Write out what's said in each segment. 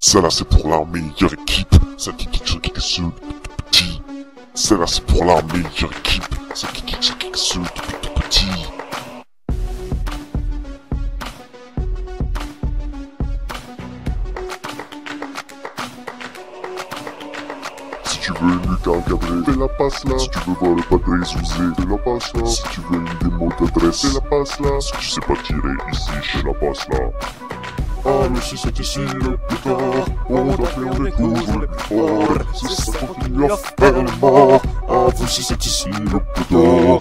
Celle-là c'est pour la meilleure équipe, celle qui kick ceux depuis tout petit. Celle-là c'est pour la meilleure équipe, celle qui kick ceux depuis tout petit. Si tu veux une lutte encadrée, fais la passe là. Si tu veux voir le padré Zouzé, fais la passe là. Si tu veux une démo d'adresse, fais la passe là. Si tu sais pas tirer ici, fais la passe là. Ah le 6 c'est ici le plus tard. On doit faire des coups les plus forts. Si ça continue à faire le mort. Ah vous 6 c'est ici le plus tard.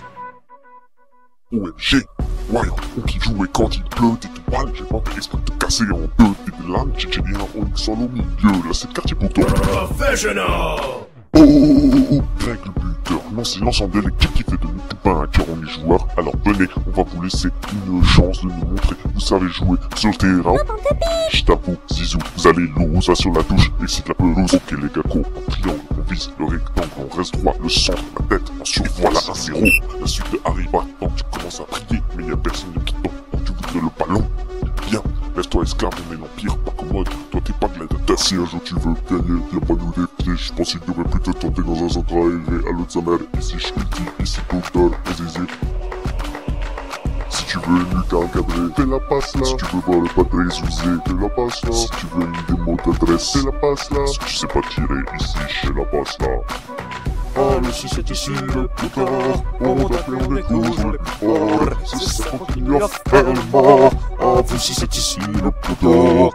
OMG, voyons, on qui jouait quand il pleut, t'es tout mal. J'ai pas fait exprès de te casser en deux. T'es des lames, tchétchénien, on y sol au milieu. Là c'est le quartier pour toi. Professional. Oh, Greg le buteur, non c'est l'ensemble de l'équipe qui fait de nous tout pain, car on est joueurs. Alors venez, on va vous laisser une chance de nous montrer que vous savez jouer sur le terrain. Je t'avoue, Zizou, vous allez lourd, ça sur la touche, excite la pelouse. Ok les gars, en triangle, on vise le rectangle, on reste droit, le centre, la tête, en survoile à 1-0. La suite arrive à temps, tu commences à prier, mais y'a personne qui tombe, tu voudrais le ballon. Bien, laisse-toi esclave, on est l'empire, pas commode, toi t'es pas gladiateur. Si un jour tu veux gagner, viens pas nous défier, je pense qu'il devrait plus te tenter dans un centre aéré à l'autre sa mère. Ici je dis, ici docteur, Zizé. Si tu veux une lutte encadrée, fais la passe là. Si tu veux voir le padré Zouzé, fais la passe là. Si tu veux une démo d'adresse, fais la passe là. Si tu sais pas tirer ici, fais la passe là. Ah le 6 c'est ici le plus tard. On doit faire des coups les plus forts. Si ça continue à faire le mort. Ah vous 6 c'est ici le plus tard.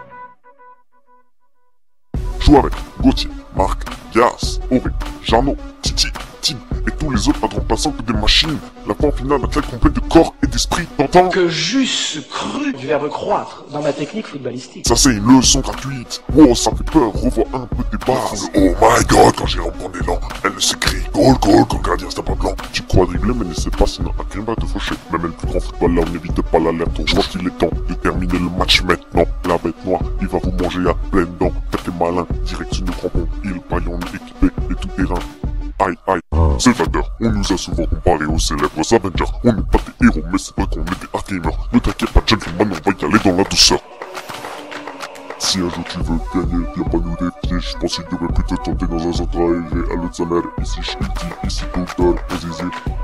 Joue avec Gauthier, Marc, Yas, Auré, Jarno, Titi, Tim et tous les autres pas de remplaçants que des machines. La fin finale athlète complète de corps et d'esprit, t'entends? Que j'eusse cru du verbe croître dans ma technique footballistique. Ça c'est une leçon gratuite. Wow, ça fait peur, revois un peu tes bases. Oh my god, quand j'ai reprend l'élan, elle s'écrie goal goal quand le gardien c'est pas blanc. Tu crois dribbler mais ne sais pas sinon un crime va te faucher. Même le plus grand footballeur n'évite pas l'alerte. Je crois qu'il est temps de terminer le match maintenant. La bête noire, il va vous manger à pleines dents. T'es malin, direction de crampon, il paille on est équipé et tout terrain. Aïe aïe, Salvador, on nous a souvent comparé aux célèbres Avengers. On n'est pas des héros mais c'est vrai qu'on est des hard-gamers. Ne t'inquiète pas gentleman, on va y aller dans la douceur. Si un jour tu veux gagner, viens pas nous défier. Je pense qu'il devrait plus te tenter dans un centre aéré à l'autre sa mère. Ici je dis, ici docteur, Zizé.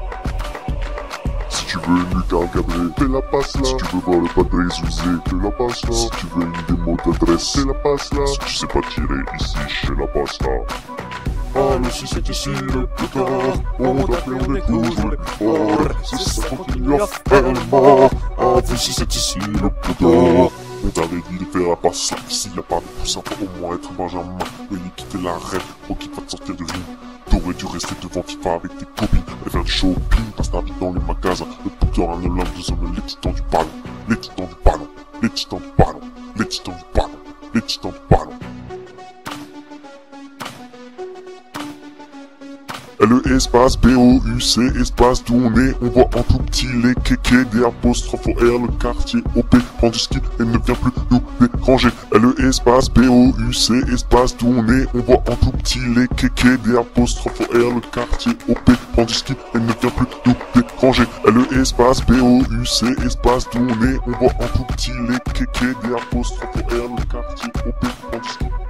Si tu veux une lutte encadrée, fais la passe là. Si tu veux voir le padré Zouzé, fais la passe là. Si tu veux une démo d'adresse, fais la passe là. Si tu sais pas tirer ici, fais la passe là. Ah le 6 c'est ici le plus tard. On doit faire des coups les plus forts. Si ça continue à faire le mort. Ah vous 6 c'est ici le plus tard. On t'avait dit de faire la passe là. Ici y'a pas de poussin, faut au moins être Benjamin. Veuillez quitter la rêve, pour qu'il va te sortir de rime. T'aurais dû rester devant FIFA avec tes copines et faire du shopping. Passe ta vie dans les magasins. Le docteur a l'homme de hommes, les titans du ballon. Les titans du ballon. Les titans du ballon. Les titans du ballon. Les titans du ballon. Le espace B-O-U-C, espace tourné, on voit en tout petit les kékés, des apostrophes au R, le quartier OP, prend du ski et ne vient plus nous déranger. Le espace B-O-U-C, espace tourné, on voit en tout petit les kékés, des apostrophes au R, le quartier OP, prend du ski et ne vient plus nous déranger. Le espace B-O-U-C, espace tourné, on voit en tout petit les kékés, des apostrophes au R, le quartier OP, prend du ski.